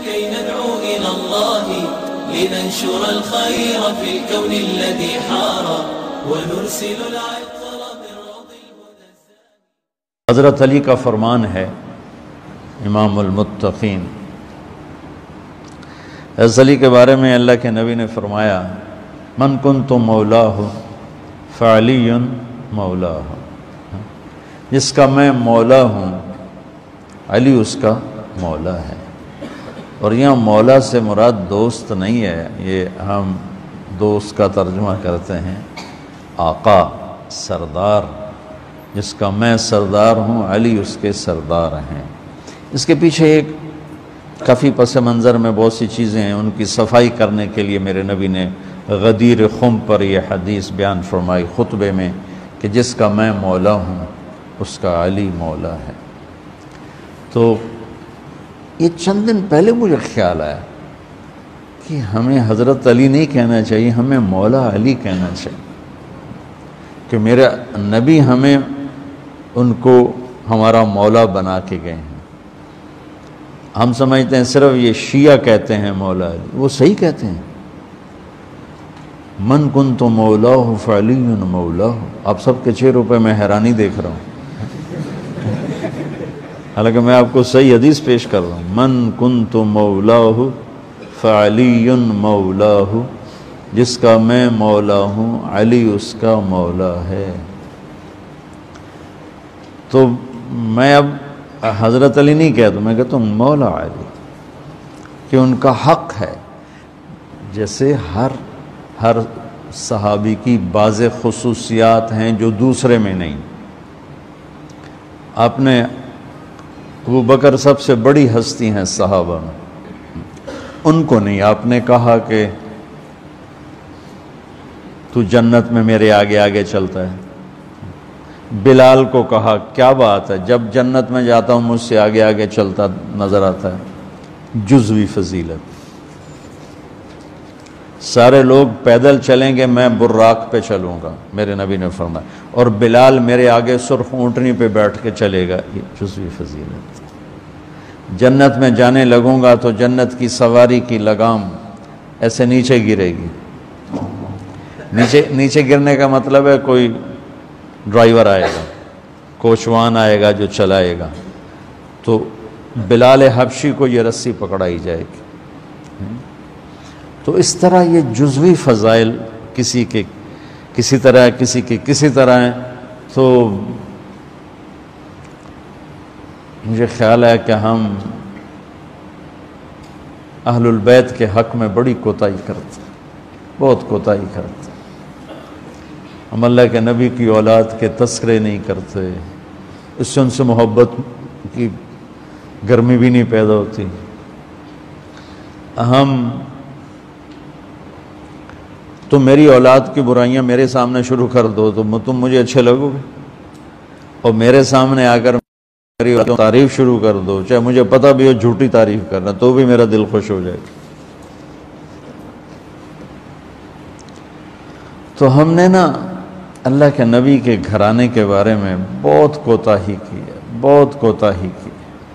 كي ندعو إلى الله لننشر الخير في الكون الذي حار ونرسل العطر بالروض الهدى. حضرت علی کا فرمان ہے، امام المتقین، حضرت علی کے بارے میں اللہ کے نبی نے فرمایا من کنت مولاہ فعلی مولاہ، جس کا میں مولا ہوں علی اس کا مولا ہے۔ اور یہاں مولا سے مراد دوست نہیں ہے، یہ ہم دوست کا ترجمہ کرتے ہیں آقا، سردار، جس کا میں سردار ہوں علی اس کے سردار ہیں۔ اس کے پیچھے ایک کافی پس منظر میں بہت سی چیزیں ہیں، ان کی صفائی کرنے کے لیے میرے نبی نے غدیر خم پر یہ حدیث بیان فرمائی خطبے میں کہ جس کا میں مولا ہوں اس کا علی مولا ہے۔ تو یہ چند دن پہلے مجھے خیال آیا کہ ہمیں حضرت علی نہیں کہنا چاہیے، ہمیں مولا علی کہنا چاہیے، کہ میرے نبی ہمیں ان کو ہمارا مولا بنا کے گئے ہیں۔ ہم سمجھتے ہیں صرف یہ شیعہ کہتے ہیں مولا علی، وہ صحیح کہتے ہیں، من کنت مولاہ فعلی مولاہ۔ آپ سب کے چہروں پہ میں حیرانی دیکھ رہا ہوں، حالانکہ میں آپ کو صحیح حدیث پیش کر رہا ہوں، من کنت مولاہ فعلی مولاہ، جس کا میں مولا ہوں علی اس کا مولا ہے۔ تو میں اب حضرت علی نہیں کہتا، میں کہتا ہوں مولا علی، کہ ان کا حق ہے۔ جیسے ہر صحابی کی بعض خصوصیات ہیں جو دوسرے میں نہیں۔ آپ نے ابو بکر سب سے بڑی ہستی ہیں صحابہ میں، ان کو نہیں، آپ نے کہا کہ تو جنت میں میرے آگے آگے چلتا ہے۔ بلال کو کہا کیا بات ہے، جب جنت میں جاتا ہوں مجھ سے آگے آگے چلتا نظر آتا ہے، جزوی فضیلت۔ سارے لوگ پیدل چلیں گے، میں براق پہ چلوں گا، میرے نبی نے فرمایا، اور بلال میرے آگے سرخ اونٹنی پہ بیٹھ کے چلے گا، یہ جزوی فضیلت۔ جنت میں جانے لگوں گا تو جنت کی سواری کی لگام ایسے نیچے گرے گی۔ نیچے گرنے کا مطلب ہے کوئی ڈرائیور آئے گا، کوچوان آئے گا جو چلائے گا، تو بلال حبشی کو یہ رسی پکڑائی جائے گی۔ تو اس طرح یہ جزوی فضائل کسی کے کسی طرح، کسی کے کسی طرح ہیں۔ تو مجھے خیال ہے کہ ہم اہل البیت کے حق میں بڑی کوتاہی کرتے ہیں، بہت کوتاہی کرتے ہیں۔ ہم اللہ کے نبی کی اولاد کے تذکرے نہیں کرتے، اس سے ان سے محبت کی گرمی بھی نہیں پیدا ہوتی۔ تم میری اولاد کی برائیاں میرے سامنے شروع کر دو تو تم مجھے اچھے لگو گے، اور میرے سامنے آ کر میری اولاد کی تعریف شروع کر دو، چاہے مجھے پتہ بھی ہو جھوٹی تعریف کرنا، تو بھی میرا دل خوش ہو جائے گا۔ تو ہم نے نا اللہ کے نبی کے گھرانے کے بارے میں بہت کوتاہی کی ہے، بہت کوتاہی کی ہے۔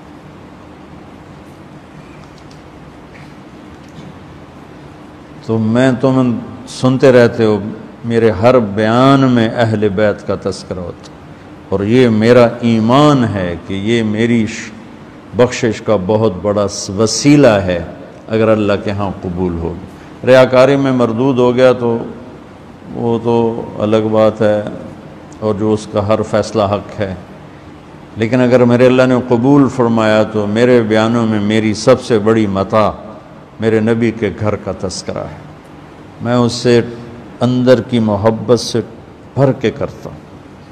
تو تم سنتے رہتے ہو، میرے ہر بیان میں اہل بیت کا تذکرہ ہوتا، اور یہ میرا ایمان ہے کہ یہ میری بخشش کا بہت بڑا وسیلہ ہے اگر اللہ کے ہاں قبول ہو۔ ریاکاری میں مردود ہو گیا تو وہ تو الگ بات ہے، اور جو اس کا ہر فیصلہ حق ہے، لیکن اگر میرے اللہ نے قبول فرمایا تو میرے بیانوں میں میری سب سے بڑی متاع میرے نبی کے گھر کا تذکرہ ہے۔ میں اس سے اندر کی محبت سے بھر کے کرتا ہوں،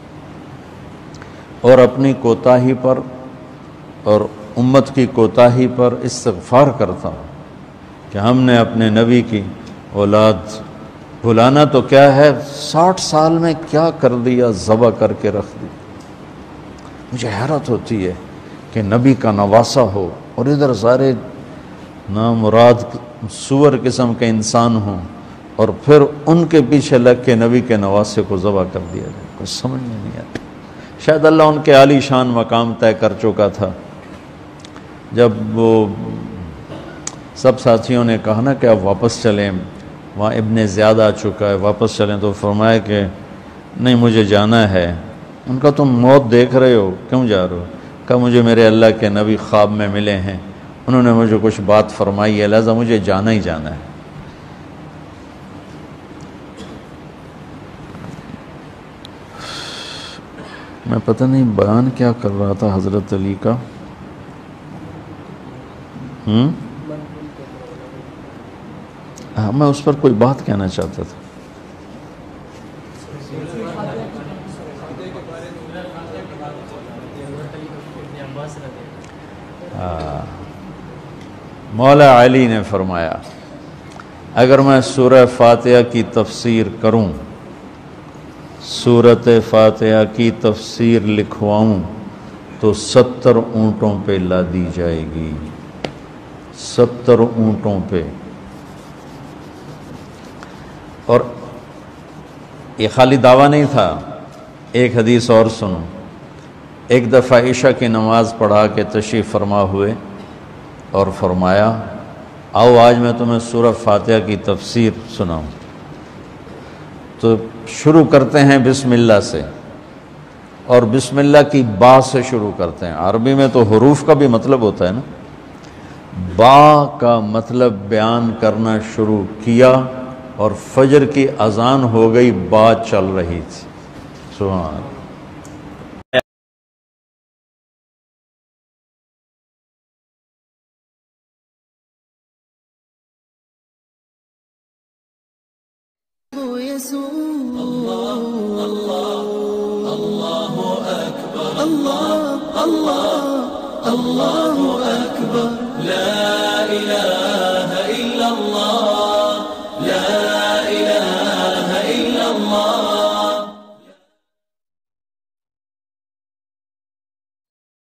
اور اپنی کوتاہی پر اور امت کی کوتاہی پر استغفار کرتا ہوں کہ ہم نے اپنے نبی کی اولاد بھلانا تو کیا ہے، 60 سال میں کیا کر دیا، ذبح کر کے رکھ دی۔ مجھے حیرت ہوتی ہے کہ نبی کا نواسہ ہو اور ادھر سارے نامراد سور قسم کے انسان ہوں، اور پھر ان کے پیچھے لگ کے نبی کے نواسے کو ذبح کر دیا جائے، کچھ سمجھ میں نہیں آتا۔ شاید اللہ ان کے عالی شان مقام طے کر چکا تھا، جب وہ سب ساتھیوں نے کہا نا کہ اب واپس چلیں، وہاں ابن زیاد آ چکا ہے، واپس چلیں، تو فرمایا کہ نہیں مجھے جانا ہے۔ ان کا تم موت دیکھ رہے ہو، کیوں جا رہے ہو؟ کہا مجھے میرے اللہ کے نبی خواب میں ملے ہیں، انہوں نے مجھے کچھ بات فرمائی ہے، لہذا مجھے جانا ہی جانا ہے۔ میں پتہ نہیں بیان کیا کر رہا تھا حضرت علی کا، میں اس پر کوئی بات کہنا چاہتا تھا۔ مولا علی نے فرمایا اگر میں سورہ فاتحہ کی تفسیر کروں، سورۃ فاتحہ کی تفسیر لکھواؤں تو 70 اونٹوں پہ لادی جائے گی، 70 اونٹوں پہ۔ اور یہ خالی دعویٰ نہیں تھا، ایک حدیث اور سنو۔ ایک دفعہ عشاء کی نماز پڑھا کے تشریف فرما ہوئے اور فرمایا آؤ آج میں تمہیں سورہ فاتحہ کی تفسیر سناؤں۔ تو شروع کرتے ہیں بسم اللہ سے، اور بسم اللہ کی با سے شروع کرتے ہیں۔ عربی میں تو حروف کا بھی مطلب ہوتا ہے نا، با کا مطلب بیان کرنا شروع کیا اور فجر کی اذان ہو گئی، با چل رہی تھی۔ سبحان اللہ۔ الله أكبر الله